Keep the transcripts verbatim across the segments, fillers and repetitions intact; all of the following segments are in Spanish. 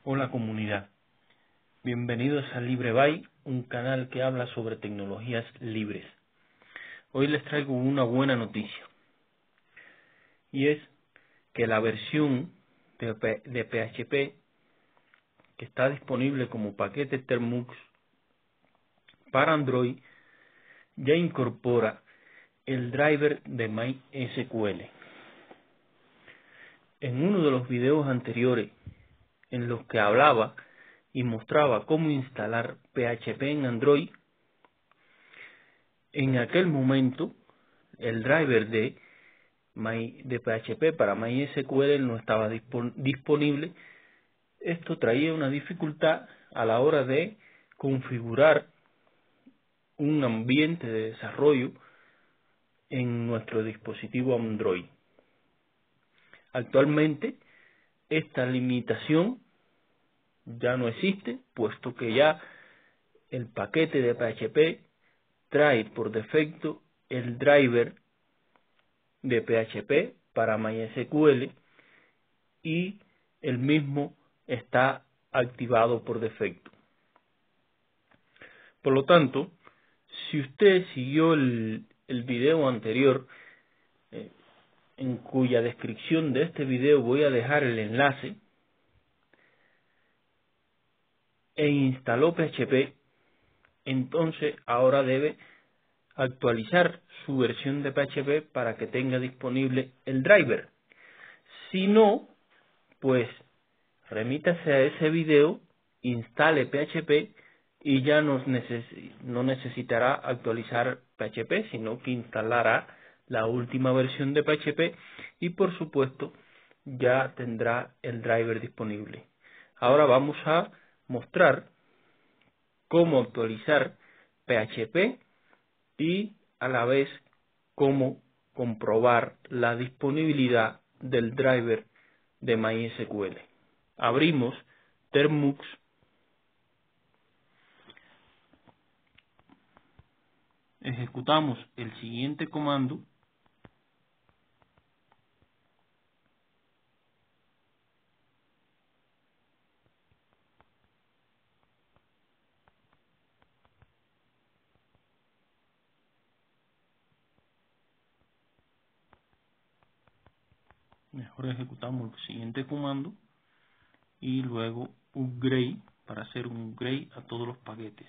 Hola comunidad, bienvenidos a LibreBay, un canal que habla sobre tecnologías libres. Hoy les traigo una buena noticia, y es que la versión de, P de P H P que está disponible como paquete Termux para Android ya incorpora el driver de MySQL. En uno de los videos anteriores en los que hablaba y mostraba cómo instalar P H P en Android, en aquel momento el driver de, My, de P H P para MySQL no estaba dispon, disponible. Esto traía una dificultad a la hora de configurar un ambiente de desarrollo en nuestro dispositivo Android. Actualmente esta limitación ya no existe, puesto que ya el paquete de P H P trae por defecto el driver de P H P para MySQL y el mismo está activado por defecto. Por lo tanto, si usted siguió el, el video anterior, eh, en cuya descripción de este video voy a dejar el enlace, e instaló P H P, entonces ahora debe actualizar su versión de P H P para que tenga disponible el driver. Si no, pues remítase a ese video, instale P H P y ya no, neces no necesitará actualizar P H P, sino que instalará la última versión de P H P y por supuesto ya tendrá el driver disponible. Ahora vamos a mostrar cómo actualizar P H P y a la vez cómo comprobar la disponibilidad del driver de MySQL. Abrimos Termux, ejecutamos el siguiente comando mejor ejecutamos el siguiente comando y luego upgrade para hacer un upgrade a todos los paquetes.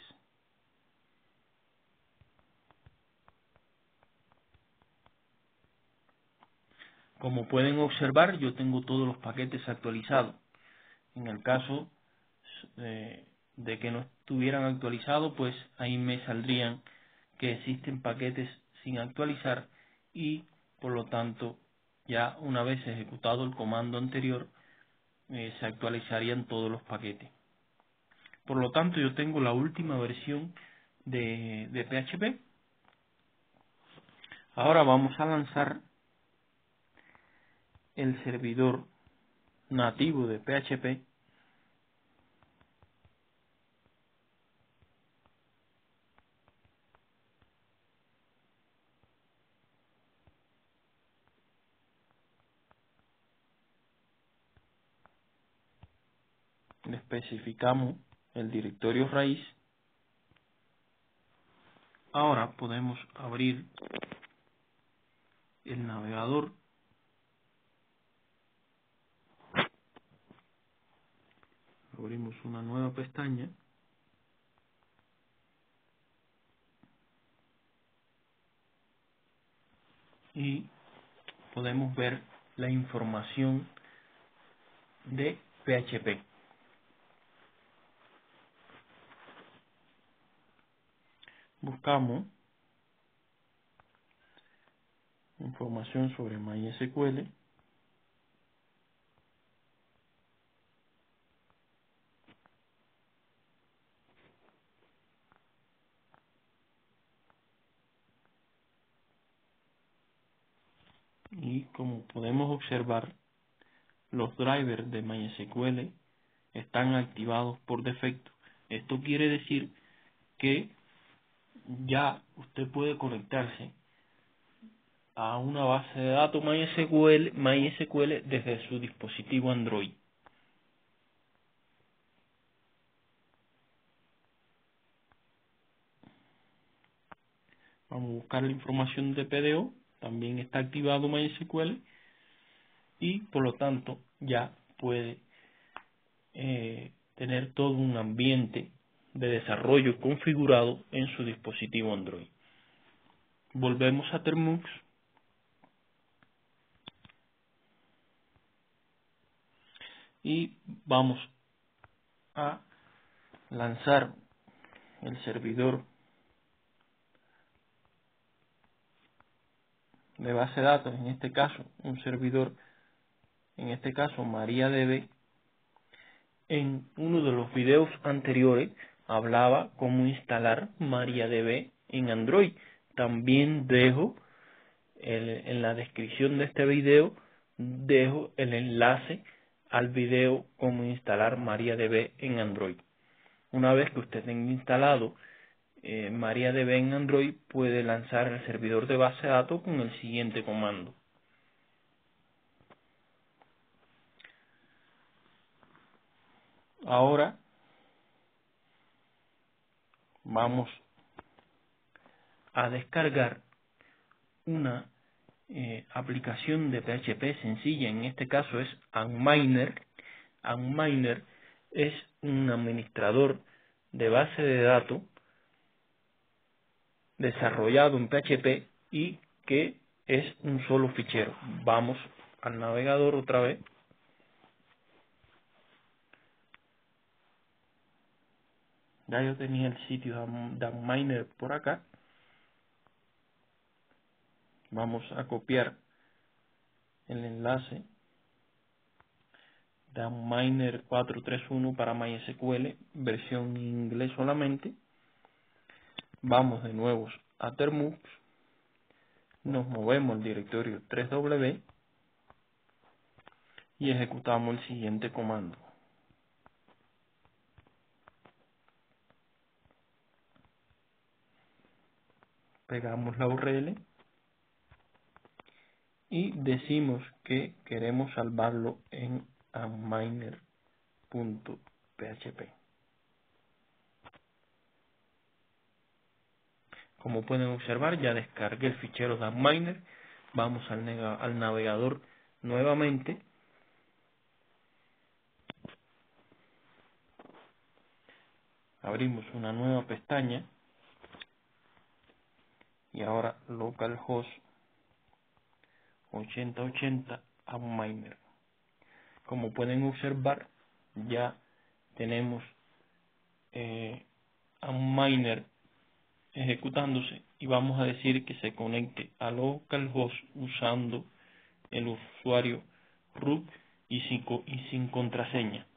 Como pueden observar, yo tengo todos los paquetes actualizados. En el caso eh, de que no estuvieran actualizados, pues ahí me saldrían que existen paquetes sin actualizar y por lo tanto ya una vez ejecutado el comando anterior eh, se actualizarían todos los paquetes. Por lo tanto yo tengo la última versión de, de P H P. Ahora vamos a lanzar el servidor nativo de P H P le especificamos el directorio raíz. Ahora podemos abrir el navegador, abrimos una nueva pestaña y podemos ver la información de P H P. Buscamos información sobre MySQL y como podemos observar, los drivers de MySQL están activados por defecto. Esto quiere decir que ya usted puede conectarse a una base de datos MySQL, MySQL desde su dispositivo Android. Vamos a buscar la información de P D O, también está activado MySQL y por lo tanto ya puede eh, tener todo un ambiente de desarrollo configurado en su dispositivo Android. Volvemos a Termux y vamos a lanzar el servidor de base de datos, en este caso un servidor, en este caso MariaDB. En uno de los videos anteriores hablaba cómo instalar MariaDB en Android. También dejo el, en la descripción de este video dejo el enlace al video cómo instalar MariaDB en Android. Una vez que usted tenga instalado eh, MariaDB en Android, puede lanzar el servidor de base de datos con el siguiente comando. Ahora vamos a descargar una eh, aplicación de P H P sencilla. En este caso es Antminer. Antminer es un administrador de base de datos desarrollado en P H P y que es un solo fichero. Vamos al navegador otra vez. Ya yo tenía el sitio de Antminer por acá. Vamos a copiar el enlace de Antminer cuatro tres uno para MySQL, versión en inglés solamente. Vamos de nuevo a Termux, nos movemos al directorio tres W y ejecutamos el siguiente comando. Pegamos la U R L y decimos que queremos salvarlo en antminer punto p h p. Como pueden observar, ya descargué el fichero de Antminer. Vamos al, al navegador nuevamente. Abrimos una nueva pestaña y ahora localhost ochenta ochenta Antminer. Como pueden observar, ya tenemos eh, Antminer ejecutándose y vamos a decir que se conecte a localhost usando el usuario root y sin, y sin contraseña.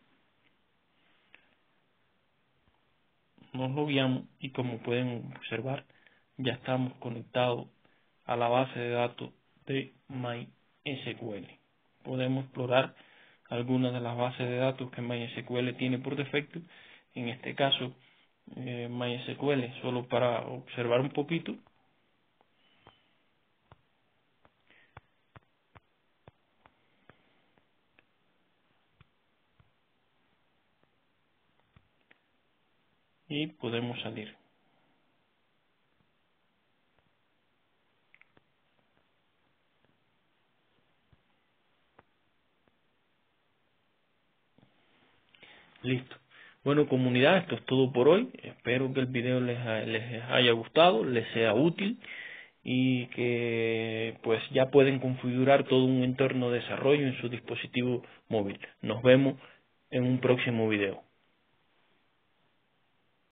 Nos logueamos y como pueden observar ya estamos conectados a la base de datos de MySQL. Podemos explorar algunas de las bases de datos que MySQL tiene por defecto. En este caso eh, MySQL, solo para observar un poquito. Y podemos salir. Listo. Bueno, comunidad, esto es todo por hoy. Espero que el video les, les haya gustado, les sea útil y que pues ya pueden configurar todo un entorno de desarrollo en su dispositivo móvil. Nos vemos en un próximo video.